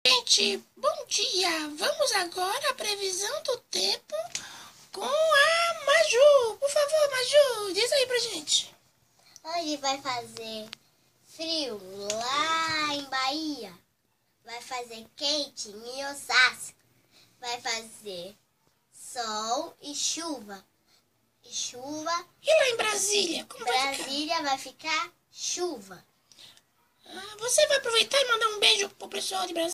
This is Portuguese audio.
Gente, bom dia! Vamos agora à previsão do tempo com a Maju. Por favor, Maju, diz aí pra gente. Hoje vai fazer frio lá em Bahia. Vai fazer quente em Osasco. Vai fazer sol e chuva. E lá em Brasília? Como vai ficar? Brasília vai ficar chuva. Você vai aproveitar e mandar um beijo pro pessoal de Brasília?